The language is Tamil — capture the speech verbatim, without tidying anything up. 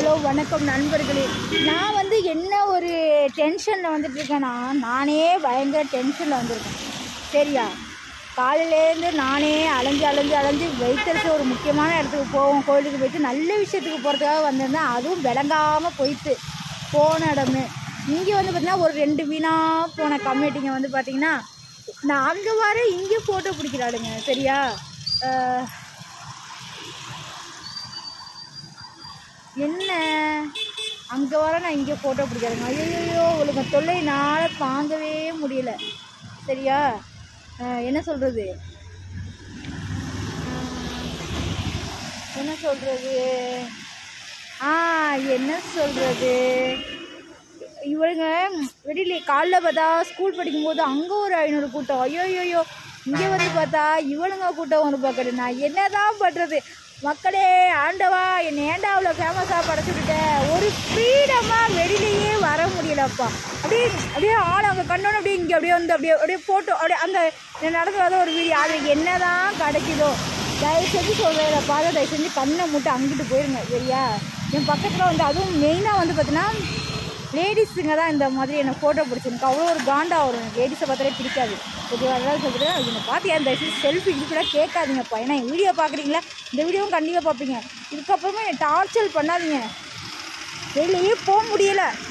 ஹலோ வணக்கம் நண்பர்களே. நான் வந்து என்ன ஒரு டென்ஷனில் வந்துட்டு இருக்கேன்னா, நானே பயங்கர டென்ஷனில் வந்திருக்கேன். சரியா, காலையிலேருந்து நானே அலைஞ்சு அலைஞ்சு அலைஞ்சு வெயிட்டர்ஸ் ஒரு முக்கியமான இடத்துக்கு போவோம், கோயிலுக்கு போயிட்டு நல்ல விஷயத்துக்கு போகிறதுக்காக வந்திருந்தேன். அதுவும் விளங்காமல் போயிட்டு போன இடமே இங்கே வந்து பார்த்திங்கன்னா ஒரு ரெண்டு வீணாக போன கம்யூனிட்டிங்க வந்து பார்த்திங்கன்னா, நான் அங்கே வர இங்கே ஃபோட்டோ பிடிக்கிறாளுங்க. சரியா, என்ன அங்கே வர நான் இங்கே ஃபோட்டோ பிடிக்கிறேங்க. ஐயோ உங்களுக்கு தொல்லைனால தாங்கவே முடியல. சரியா, என்ன சொல்கிறது என்ன சொல்கிறது ஆ என்ன சொல்கிறது இவளுங்க வெளியில காலைல பார்த்தா ஸ்கூல் படிக்கும்போது அங்கே ஒரு ஐநூறு கூட்டம், ஐயோ ஐயோ இங்கே வந்து பார்த்தா இவளுங்க கூட்டம் வந்து பார்க்குறது. நான் என்ன தான் பண்ணுறது மக்களே? ஆண்டவா, என்னை ஏண்டா அவ்வளோ ஃபேமஸாக படைச்சுக்கிட்டேன். ஒரு ஃப்ரீடமாக வெளியிலேயே வர முடியலப்பா. அப்படியே அப்படியே ஆள் அங்கே கண்ணோன்னு அப்படியே இங்கே அப்படியே வந்து அப்படியே அப்படியே ஃபோட்டோ அப்படியே அந்த நடந்து வர ஒரு வீடியோ, அது என்ன தான் கிடைக்குதோ தயவு செஞ்சு சொல்கிறத பார்த்து தயவு செஞ்சு கண்ணை மூட்டை அங்கிட்டு போயிருங்க. சரியா, என் பக்கத்தில் வந்து அதுவும் மெயினாக வந்து பார்த்தீங்கன்னா லேடிஸுங்க தான் இந்த மாதிரி என்னை ஃபோட்டோ பிடிச்சிருக்கு. அவ்வளோ ஒரு காண்டா வரும். லேடிஸை பார்த்தாலே பிடிக்காது. ஓகேவா, அதெல்லாம் சொல்கிறேன். என்னை பார்த்து ஏன் தயவுசெய்து செல்ஃபி இது கூட கேட்காதீங்கப்பா. ஏன்னா என் வீடியோ பார்க்குறீங்களா, இந்த வீடியோவும் கண்டிப்பாக பார்ப்பீங்க. இதுக்கப்புறமா என்னை டார்ச்சர் பண்ணாதீங்க. வெளியே போக முடியலை.